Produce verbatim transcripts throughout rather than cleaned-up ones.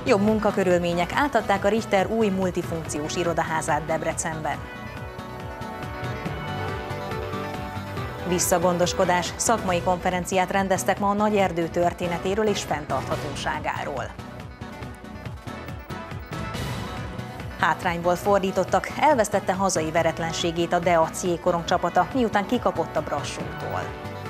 Jobb munkakörülmények, átadták a Richter új multifunkciós irodaházát Debrecenben. Visszagondoskodás, szakmai konferenciát rendeztek ma a Nagy Erdő történetéről és fenntarthatóságáról. Hátrányból fordítottak, elvesztette hazai veretlenségét a Dea jégkorong csapata, miután kikapott a Brassótól.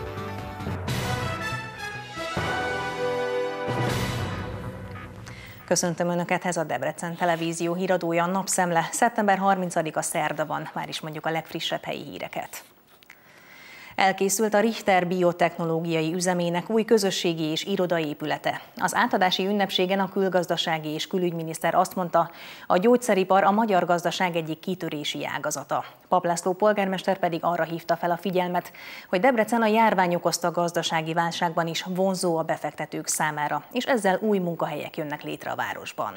Köszöntöm Önöket, ez a Debrecen Televízió híradója, Napszemle. szeptember harmincadika szerda van, már is mondjuk a legfrissebb helyi híreket. Elkészült a Richter biotechnológiai üzemének új közösségi és irodai épülete. Az átadási ünnepségen a külgazdasági és külügyminiszter azt mondta, a gyógyszeripar a magyar gazdaság egyik kitörési ágazata. Papp László polgármester pedig arra hívta fel a figyelmet, hogy Debrecen a járvány okozta gazdasági válságban is vonzó a befektetők számára, és ezzel új munkahelyek jönnek létre a városban.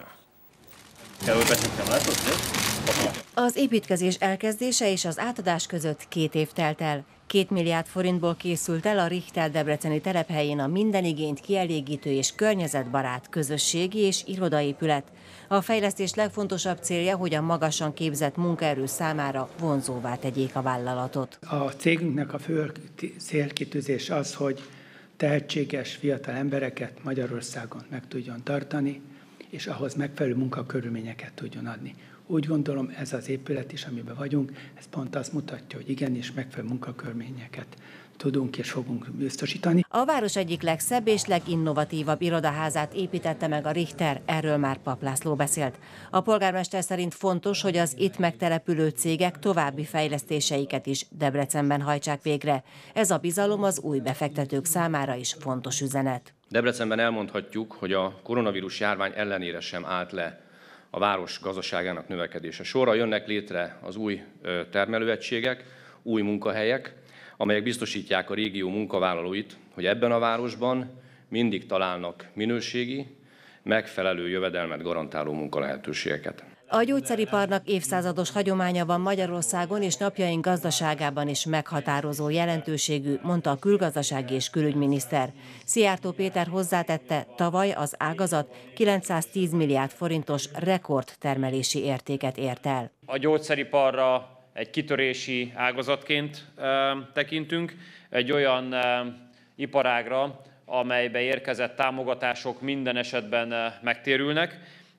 Az építkezés elkezdése és az átadás között két év telt el. Két milliárd forintból készült el a Richter debreceni telephelyén a minden igényt kielégítő és környezetbarát közösségi és irodaépület. A fejlesztés legfontosabb célja, hogy a magasan képzett munkaerő számára vonzóvá tegyék a vállalatot. A cégünknek a fő célkitűzés az, hogy tehetséges fiatal embereket Magyarországon meg tudjon tartani, és ahhoz megfelelő munkakörülményeket tudjon adni. Úgy gondolom, ez az épület is, amiben vagyunk, ez pont azt mutatja, hogy igenis megfelelő munkakörülményeket tudunk és fogunk biztosítani. A város egyik legszebb és leginnovatívabb irodaházát építette meg a Richter, erről már Papp László beszélt. A polgármester szerint fontos, hogy az itt megtelepülő cégek további fejlesztéseiket is Debrecenben hajtsák végre. Ez a bizalom az új befektetők számára is fontos üzenet. Debrecenben elmondhatjuk, hogy a koronavírus járvány ellenére sem állt le a város gazdaságának növekedése. Sorra jönnek létre az új termelőegységek, új munkahelyek, amelyek biztosítják a régió munkavállalóit, hogy ebben a városban mindig találnak minőségi, megfelelő jövedelmet garantáló munkalehetőségeket. A gyógyszeriparnak évszázados hagyománya van Magyarországon, és napjaink gazdaságában is meghatározó jelentőségű, mondta a külgazdasági és külügyminiszter. Szijjártó Péter hozzátette, tavaly az ágazat kilencszáztíz milliárd forintos rekordtermelési értéket ért el. A gyógyszeriparra egy kitörési ágazatként e, tekintünk, egy olyan e, iparágra, amelybe érkezett támogatások minden esetben e, megtérülnek,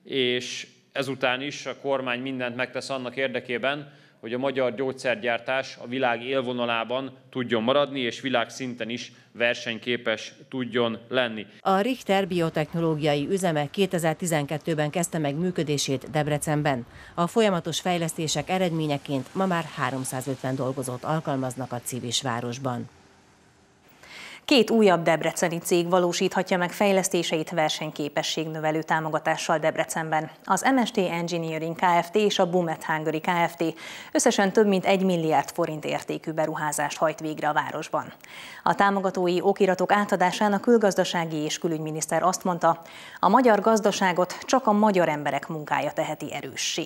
és ezután is a kormány mindent megtesz annak érdekében, hogy a magyar gyógyszergyártás a világ élvonalában tudjon maradni, és világszinten is versenyképes tudjon lenni. A Richter biotechnológiai üzeme kétezer-tizenkettőben kezdte meg működését Debrecenben. A folyamatos fejlesztések eredményeként ma már háromszázötven dolgozót alkalmaznak a Civisvárosban. Két újabb debreceni cég valósíthatja meg fejlesztéseit versenyképességnövelő támogatással Debrecenben. Az em es té Engineering Kft. És a Bumet Hungary Kft. Összesen több mint egy milliárd forint értékű beruházást hajt végre a városban. A támogatói okiratok átadásán a külgazdasági és külügyminiszter azt mondta, a magyar gazdaságot csak a magyar emberek munkája teheti erőssé.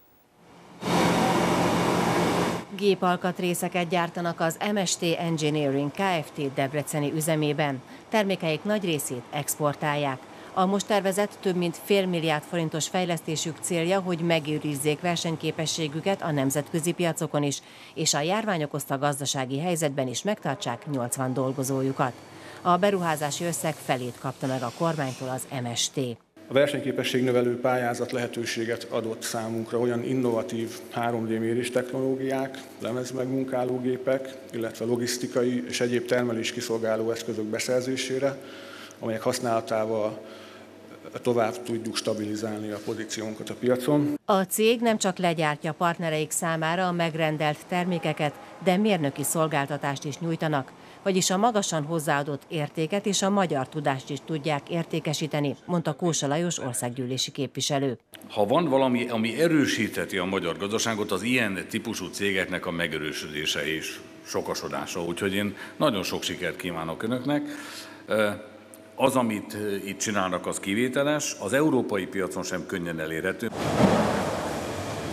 Gépalkatrészeket gyártanak az em es té Engineering Kft. Debreceni üzemében. Termékeik nagy részét exportálják. A most tervezett több mint fél milliárd forintos fejlesztésük célja, hogy megőrizzék versenyképességüket a nemzetközi piacokon is, és a járvány okozta gazdasági helyzetben is megtartsák nyolcvan dolgozójukat. A beruházási összeg felét kapta meg a kormánytól az em es té. A versenyképességnövelő pályázat lehetőséget adott számunkra olyan innovatív három dé mérés technológiák, lemezmegmunkálógépek, illetve logisztikai és egyéb termelés kiszolgáló eszközök beszerzésére, amelyek használatával tovább tudjuk stabilizálni a pozíciónkat a piacon. A cég nem csak legyártja partnereik számára a megrendelt termékeket, de mérnöki szolgáltatást is nyújtanak, vagyis a magasan hozzáadott értéket és a magyar tudást is tudják értékesíteni, mondta Kósa Lajos országgyűlési képviselő. Ha van valami, ami erősítheti a magyar gazdaságot, az ilyen típusú cégeknek a megerősödése és sokasodása. Úgyhogy én nagyon sok sikert kívánok önöknek. Az, amit itt csinálnak, az kivételes, az európai piacon sem könnyen elérhető.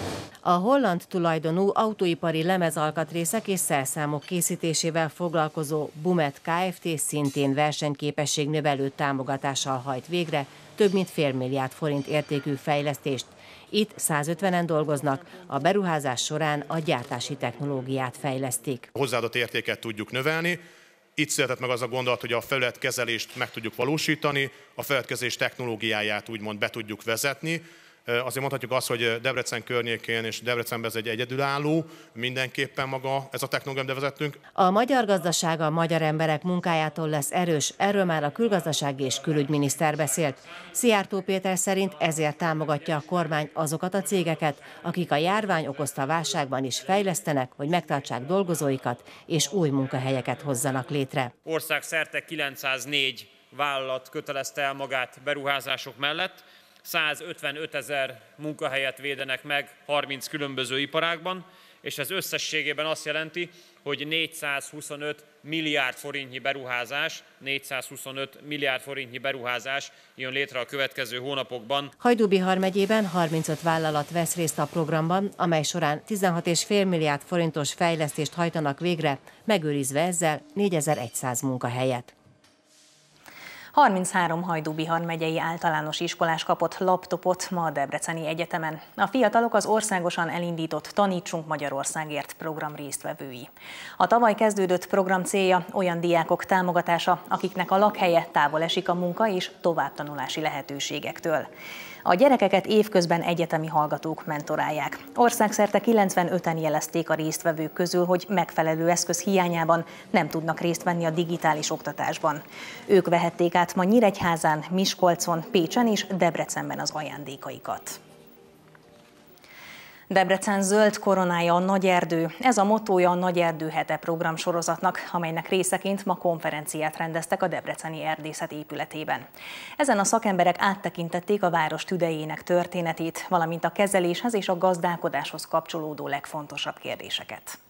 A holland tulajdonú autóipari lemezalkatrészek és szerszámok készítésével foglalkozó Bumet Kft. Szintén versenyképességnövelő támogatással hajt végre több mint fél milliárd forint értékű fejlesztést. Itt százötvenen dolgoznak, a beruházás során a gyártási technológiát fejlesztik. A hozzáadott értéket tudjuk növelni. Itt született meg az a gondolat, hogy a felületkezelést meg tudjuk valósítani, a felületkezelés technológiáját úgymond be tudjuk vezetni. Azért mondhatjuk azt, hogy Debrecen környékén és Debrecenben ez egy egyedülálló, mindenképpen maga ez a technológia, amit bevezettünk. A magyar gazdaság a magyar emberek munkájától lesz erős, erről már a külgazdasági és külügyminiszter beszélt. Szijjártó Péter szerint ezért támogatja a kormány azokat a cégeket, akik a járvány okozta válságban is fejlesztenek, hogy megtartsák dolgozóikat és új munkahelyeket hozzanak létre. Országszerte kilencszáznégy vállalat kötelezte el magát beruházások mellett, százötvenöt ezer munkahelyet védenek meg harminc különböző iparágban, és ez összességében azt jelenti, hogy négyszázhuszonöt milliárd forintnyi beruházás, négyszázhuszonöt milliárd forintnyi beruházás jön létre a következő hónapokban. Hajdú-Bihar megyében harmincöt vállalat vesz részt a programban, amely során tizenhat egész öt milliárd forintos fejlesztést hajtanak végre, megőrizve ezzel négyezer-száz munkahelyet. harminchárom Hajdú-Bihar megyei általános iskolás kapott laptopot ma a Debreceni Egyetemen. A fiatalok az országosan elindított Tanítsunk Magyarországért program résztvevői. A tavaly kezdődött program célja olyan diákok támogatása, akiknek a lakhelye távol esik a munka és továbbtanulási lehetőségektől. A gyerekeket évközben egyetemi hallgatók mentorálják. Országszerte kilencvenöten jelezték a résztvevők közül, hogy megfelelő eszköz hiányában nem tudnak részt venni a digitális oktatásban. Ők vehették át ma Nyíregyházán, Miskolcon, Pécsen és Debrecenben az ajándékaikat. Debrecen zöld koronája a Nagy Erdő. Ez a mottója a Nagy Erdő hete programsorozatnak, amelynek részeként ma konferenciát rendeztek a Debreceni Erdészet épületében. Ezen a szakemberek áttekintették a város tüdejének történetét, valamint a kezeléshez és a gazdálkodáshoz kapcsolódó legfontosabb kérdéseket.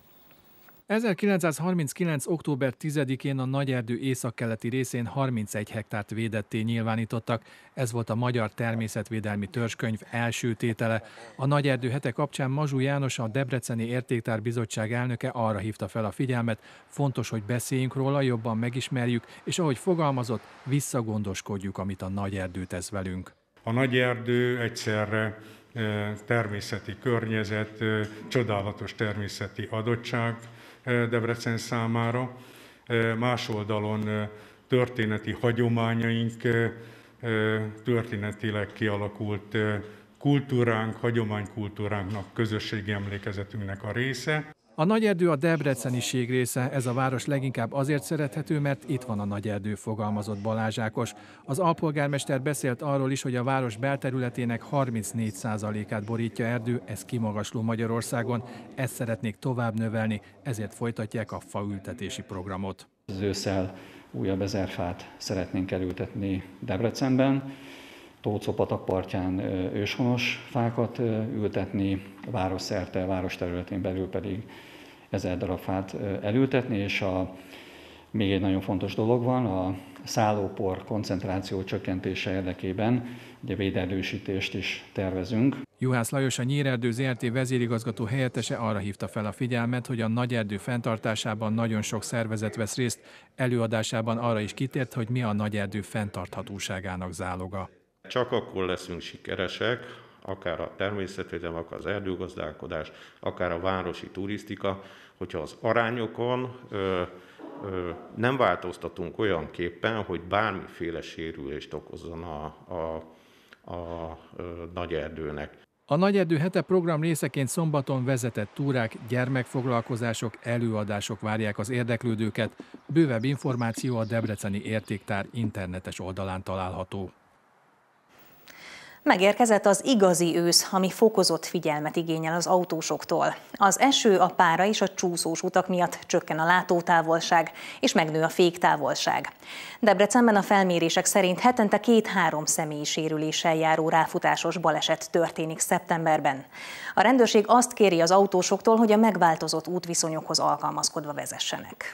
ezerkilencszázharminckilenc. október tizedikén a Nagy Erdő északkeleti részén harmincegy hektárt védetté nyilvánítottak. Ez volt a Magyar Természetvédelmi Törzskönyv első tétele. A Nagy Erdő hete kapcsán Mazsú János, a Debreceni Értéktár Bizottság elnöke arra hívta fel a figyelmet, fontos, hogy beszéljünk róla, jobban megismerjük, és ahogy fogalmazott, visszagondoskodjuk, amit a Nagy Erdő tesz velünk. A Nagy Erdő egyszerre természeti környezet, csodálatos természeti adottság Debrecen számára, más oldalon történeti hagyományaink, történetileg kialakult kultúránk, hagyománykultúránknak, közösségi emlékezetünknek a része. A Nagy Erdő a debreceniség része, ez a város leginkább azért szerethető, mert itt van a Nagy Erdő, fogalmazott Balázs Ákos. Az alpolgármester beszélt arról is, hogy a város belterületének harmincnégy százalékát borítja erdő, ez kimagasló Magyarországon, ezt szeretnék tovább növelni, ezért folytatják a faültetési programot. Az ősszel újabb ezer fát szeretnénk elültetni Debrecenben, Tócó-patak partján őshonos fákat ültetni, városszerte, város területén belül pedig ezer darab fát elültetni, és a, még egy nagyon fontos dolog van, a szállópor koncentráció csökkentése érdekében ugye véderdősítést is tervezünk. Juhász Lajos, a Nyírerdő zé er té vezérigazgató helyettese arra hívta fel a figyelmet, hogy a Nagy Erdő fenntartásában nagyon sok szervezet vesz részt, előadásában arra is kitért, hogy mi a Nagy Erdő fenntarthatóságának záloga. Csak akkor leszünk sikeresek, akár a természetvédelem, akár az erdőgazdálkodás, akár a városi turisztika, hogyha az arányokon ö, ö, nem változtatunk olyan képpen, hogy bármiféle sérülést okozzon a, a, a, a Nagy Erdőnek. A Nagy Erdő hete program részeként szombaton vezetett túrák, gyermekfoglalkozások, előadások várják az érdeklődőket. Bővebb információ a Debreceni Értéktár internetes oldalán található. Megérkezett az igazi ősz, ami fokozott figyelmet igényel az autósoktól. Az eső, a pára és a csúszós utak miatt csökken a látótávolság, és megnő a féktávolság. Debrecenben a felmérések szerint hetente két-három személyi sérüléssel járó ráfutásos baleset történik szeptemberben. A rendőrség azt kéri az autósoktól, hogy a megváltozott útviszonyokhoz alkalmazkodva vezessenek.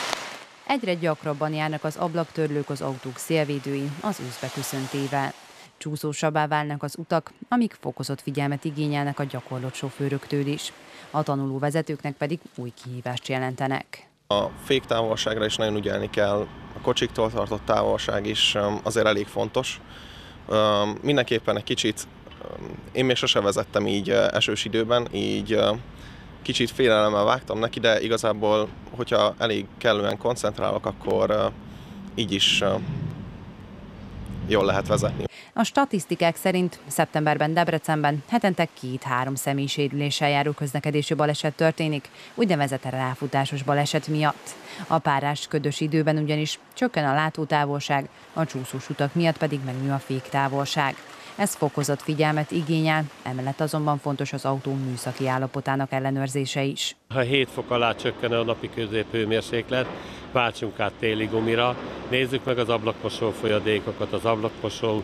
Egyre gyakrabban járnak az ablaktörlők az autók szélvédőin az őszbeköszöntével. Csúszósabbá válnak az utak, amik fokozott figyelmet igényelnek a gyakorlott sofőröktől is. A tanuló vezetőknek pedig új kihívást jelentenek. A féktávolságra is nagyon ügyelni kell, a kocsiktól tartott távolság is azért elég fontos. Mindenképpen egy kicsit, én még sose vezettem így esős időben, így kicsit félelemmel vágtam neki, de igazából, hogyha elég kellően koncentrálok, akkor így is jól lehet vezetni. A statisztikák szerint szeptemberben Debrecenben hetente két-három személysérüléssel járó közlekedési baleset történik, úgynevezett ráfutásos baleset miatt. A párás, ködös időben ugyanis csökken a látótávolság, a csúszós utak miatt pedig megnő a féktávolság. Ez fokozott figyelmet igényel, emellett azonban fontos az autó műszaki állapotának ellenőrzése is. Ha hét fok alá csökken a napi középhőmérséklet, váltsunk át téli gumira, nézzük meg az ablakmosó folyadékokat, az ablakmosó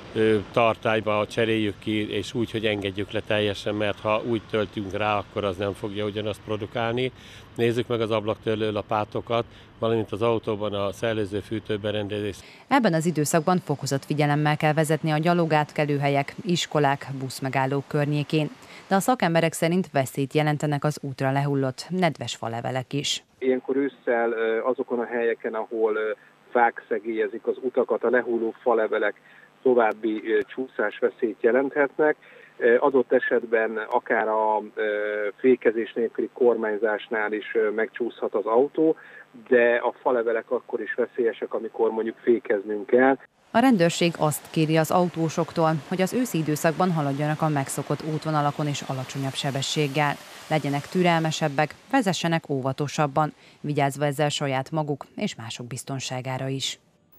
tartályba cseréljük ki, és úgy, hogy engedjük le teljesen, mert ha úgy töltünk rá, akkor az nem fogja ugyanazt produkálni. Nézzük meg az ablaktörlő lapátokat, valamint az autóban a szellőző fűtőberendezést. Ebben az időszakban fokozott figyelemmel kell vezetni a gyalogátkelőhelyek, iskolák, buszmegállók környékén. De a szakemberek szerint veszélyt jelentenek az útra lehullott nedves falevelek is. Ilyenkor ősszel azokon a helyeken, ahol fák szegélyezik az utakat, a lehulló falevelek további csúszásveszélyt jelenthetnek. Adott esetben akár a fékezés nélküli kormányzásnál is megcsúszhat az autó, de a falevelek akkor is veszélyesek, amikor mondjuk fékeznünk kell. A rendőrség azt kéri az autósoktól, hogy az őszi időszakban haladjanak a megszokott útvonalakon és alacsonyabb sebességgel. Legyenek türelmesebbek, vezessenek óvatosabban, vigyázva ezzel saját maguk és mások biztonságára is.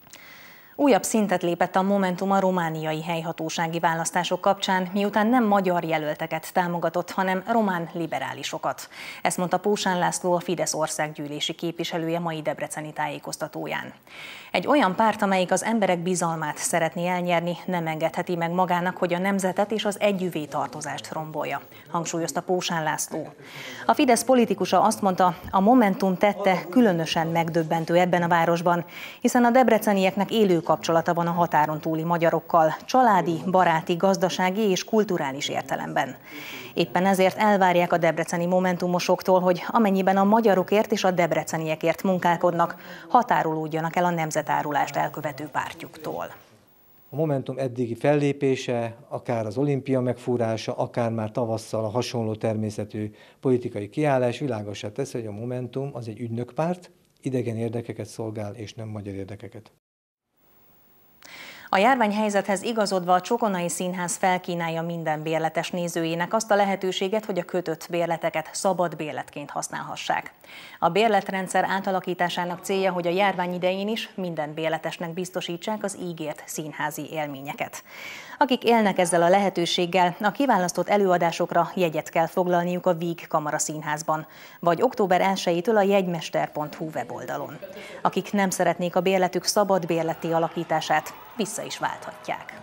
Újabb szintet lépett a Momentum a romániai helyhatósági választások kapcsán, miután nem magyar jelölteket támogatott, hanem román liberálisokat. Ezt mondta Pósán László, a Fidesz országgyűlési képviselője mai debreceni tájékoztatóján. Egy olyan párt, amelyik az emberek bizalmát szeretné elnyerni, nem engedheti meg magának, hogy a nemzetet és az együvé tartozást rombolja, hangsúlyozta Pósán László. A Fidesz politikusa azt mondta, a Momentum tette különösen megdöbbentő ebben a városban, hiszen a debrecenieknek élő kapcsolata van a határon túli magyarokkal, családi, baráti, gazdasági és kulturális értelemben. Éppen ezért elvárják a debreceni momentumosoktól, hogy amennyiben a magyarokért és a debreceniekért munkálkodnak, határolódjanak el a nemzetárulást elkövető pártjuktól. A Momentum eddigi fellépése, akár az olimpia megfúrása, akár már tavasszal a hasonló természetű politikai kiállás világossá teszi, hogy a Momentum az egy ügynökpárt, idegen érdekeket szolgál és nem magyar érdekeket. A járványhelyzethez igazodva a Csokonai Színház felkínálja minden bérletes nézőjének azt a lehetőséget, hogy a kötött bérleteket szabad bérletként használhassák. A bérletrendszer átalakításának célja, hogy a járvány idején is minden bérletesnek biztosítsák az ígért színházi élményeket. Akik élnek ezzel a lehetőséggel, a kiválasztott előadásokra jegyet kell foglalniuk a Víg Kamara Színházban, vagy október elsejétől a jegymester pont hu weboldalon. Akik nem szeretnék a bérletük szabad bérletté alakítását, vissza is válthatják.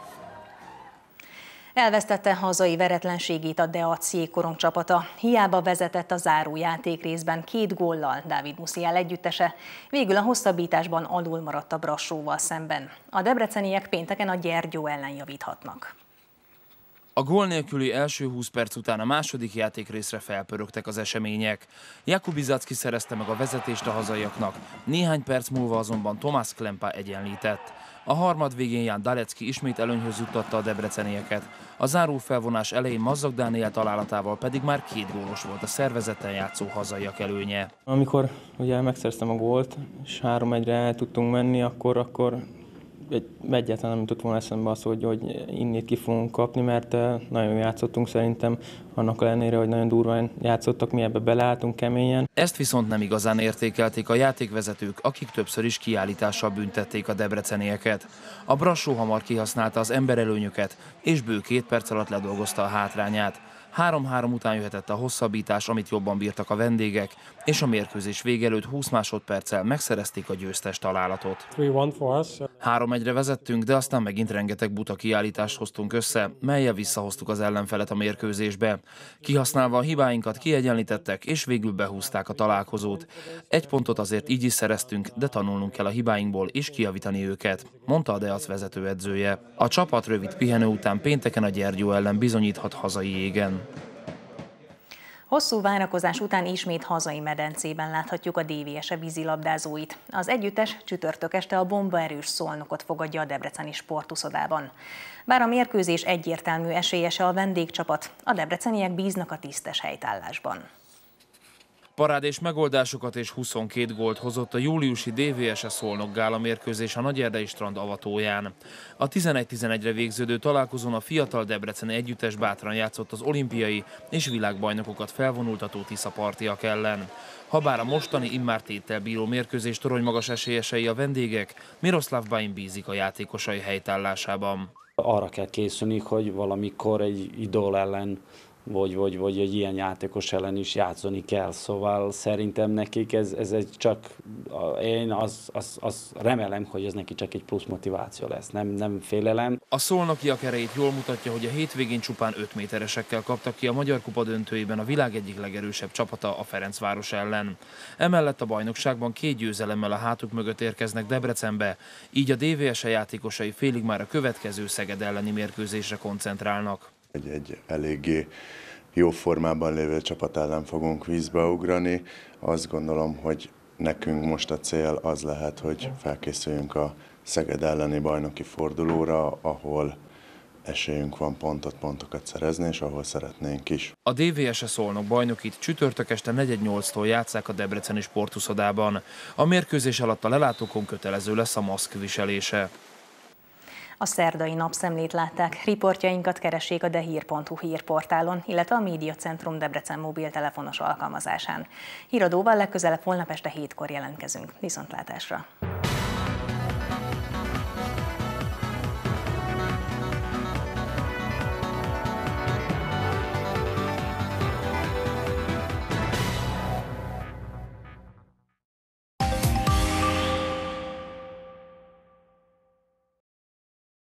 Elvesztette hazai veretlenségét a Deac jégkorong csapata. Hiába vezetett a záró játékrészben két góllal Dávid Musztiál együttese, végül a hosszabbításban alul maradt a Brassóval szemben. A debreceniek pénteken a Gyergyó ellen javíthatnak. A gól nélküli első húsz perc után a második játékrészre felpörögtek az események. Jakub Izacki szerezte meg a vezetést a hazaiaknak, néhány perc múlva azonban Tomás Klempa egyenlített. A harmad végén Ján Dalecki ismét előnyhöz juttatta a debrecenieket. A záró felvonás elején Mazzag Dániel találatával pedig már két gólos volt a szervezetten játszó hazaiak előnye. Amikor ugye megszereztem a gólt, és három egyre el tudtunk menni, akkor, akkor egy, egyáltalán nem jutott volna eszembe az, hogy, hogy innét ki fogunk kapni, mert nagyon játszottunk szerintem, annak ellenére, hogy nagyon durván játszottak, mi ebbe beleálltunk keményen. Ezt viszont nem igazán értékelték a játékvezetők, akik többször is kiállítással büntették a debrecenieket. A Brassó hamar kihasználta az emberelőnyöket, és bő két perc alatt ledolgozta a hátrányát. három-három után jöhetett a hosszabbítás, amit jobban bírtak a vendégek, és a mérkőzés vége előtt húsz másodperccel megszerezték a győztes találatot. három egyre vezettünk, de aztán megint rengeteg buta kiállítást hoztunk össze, mellyel visszahoztuk az ellenfelet a mérkőzésbe. Kihasználva a hibáinkat kiegyenlítettek, és végül behúzták a találkozót. Egy pontot azért így is szereztünk, de tanulnunk kell a hibáinkból és kijavítani őket, mondta a Deac vezetőedzője. A csapat rövid pihenő után pénteken a Gyergyó ellen bizonyíthat hazai jégen. Hosszú várakozás után ismét hazai medencében láthatjuk a dé vé es e vízilabdázóit. Az együttes csütörtök este a bombaerős Szolnokot fogadja a debreceni sportuszodában. Bár a mérkőzés egyértelmű esélyese a vendégcsapat, a debreceniek bíznak a tisztes helytállásban. Parádés megoldásokat és huszonkét gólt hozott a júliusi dé vé es e Szolnok gála mérkőzés a Nagyerdei strand avatóján. A tizenegy tizenegyre végződő találkozón a fiatal debreceni együttes bátran játszott az olimpiai és világbajnokokat felvonultató tiszapartiak ellen. Habár a mostani immár téttel bíró mérkőzés toronymagas esélyesei a vendégek, Miroslav Bain bízik a játékosai helytállásában. Arra kell készülni, hogy valamikor egy idol ellen Vagy, vagy, vagy egy ilyen játékos ellen is játszani kell. Szóval szerintem nekik ez, ez egy csak, én az, az, az remélem, hogy ez neki csak egy plusz motiváció lesz, nem, nem félelem. A szolnokiak erejét jól mutatja, hogy a hétvégén csupán öt méteresekkel kaptak ki a Magyar Kupa döntőjében a világ egyik legerősebb csapata, a Ferencváros ellen. Emellett a bajnokságban két győzelemmel a hátuk mögött érkeznek Debrecenbe, így a dé vé es e játékosai félig már a következő Szeged elleni mérkőzésre koncentrálnak. Egy, egy eléggé jó formában lévő csapat ellen fogunk vízbe ugrani. Azt gondolom, hogy nekünk most a cél az lehet, hogy felkészüljünk a Szeged elleni bajnoki fordulóra, ahol esélyünk van pontot, pontokat szerezni, és ahol szeretnénk is. A dé vé es e Szolnok bajnokit csütörtök este negyed nyolctól játsszák a debreceni sportuszodában. A mérkőzés alatt a lelátókon kötelező lesz a maszk viselése. A szerdai napszemlét látták. Riportjainkat keressék a dehír pont hu hírportálon, illetve a Médiacentrum Debrecen mobiltelefonos alkalmazásán. Híradóval legközelebb holnap este hétkor jelentkezünk. Viszontlátásra!